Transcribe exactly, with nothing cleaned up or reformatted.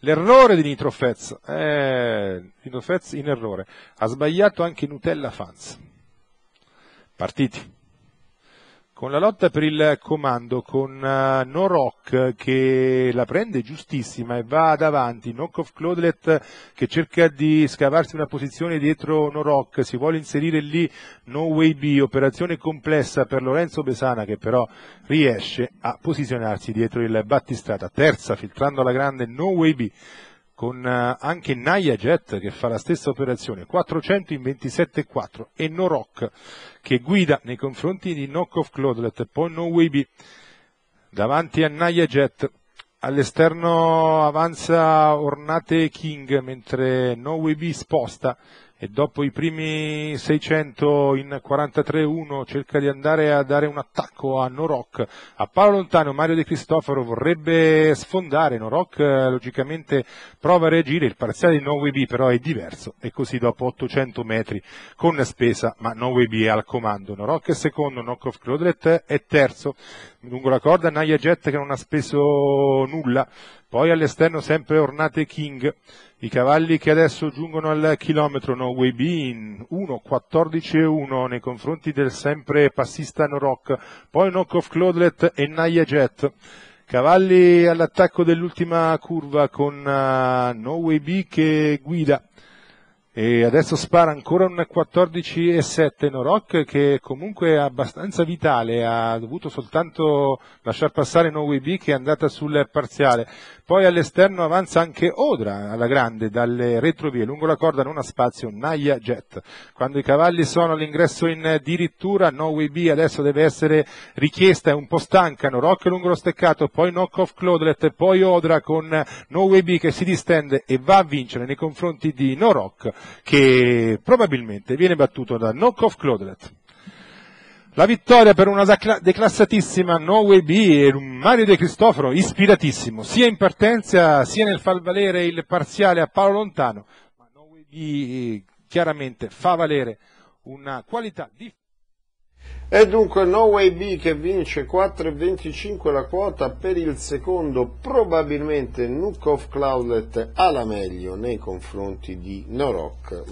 l'errore di Nitro Fez, eh, Nitro Fez in errore, ha sbagliato anche Nutella Fans. Partiti. Con la lotta per il comando, con uh, No Rock che la prende giustissima e va davanti, Knock-Off Claudelet che cerca di scavarsi una posizione dietro No Rock, si vuole inserire lì No Way B, operazione complessa per Lorenzo Besana che però riesce a posizionarsi dietro il battistrada. Terza, filtrando alla grande No Way B, con uh, anche Naya Jet che fa la stessa operazione, quattrocento in ventisette virgola quattro, e No Rock che guida nei confronti di Knock-Off Claudelet, poi No Way B davanti a Naya Jet. All'esterno avanza Ornate King mentre No Way B sposta e dopo i primi seicento in quarantatré uno cerca di andare a dare un attacco a No Rock. A Paolo Lontano Mario De Cristofaro vorrebbe sfondare, No Rock logicamente prova a reagire, il parziale di No Way B però è diverso e così dopo ottocento metri con spesa, ma No Way B è al comando. No Rock è secondo, Knock-Off Claudelet è terzo, lungo la corda Naya Jet che non ha speso nulla. Poi all'esterno sempre Ornate King, i cavalli che adesso giungono al chilometro, No Way B in uno quattordici e uno nei confronti del sempre passista No Rock, poi Knock-Off Claudelet e Naya Jet. Cavalli all'attacco dell'ultima curva con uh, No Way B che guida. E adesso spara ancora un quattordici e sette No Rock che comunque è abbastanza vitale, ha dovuto soltanto lasciar passare No Way B che è andata sul parziale. Poi all'esterno avanza anche Odra alla grande dalle retrovie, lungo la corda non ha spazio Naya Jet. Quando i cavalli sono all'ingresso in dirittura, No Way B adesso deve essere richiesta, è un po' stanca, No Rock lungo lo steccato, poi Knock-Off Claudelet, poi Odra con No Way B che si distende e va a vincere nei confronti di No Rock che probabilmente viene battuto da Knock-Off Claudelet. La vittoria per una declassatissima No Way B e un Mario De Cristofaro ispiratissimo, sia in partenza sia nel far valere il parziale a Paolo Lontano, ma No Way B chiaramente fa valere una qualità di... E dunque No Way B che vince quattro e venticinque la quota, per il secondo probabilmente Knock-Off Claudelet ha la meglio nei confronti di No Rock.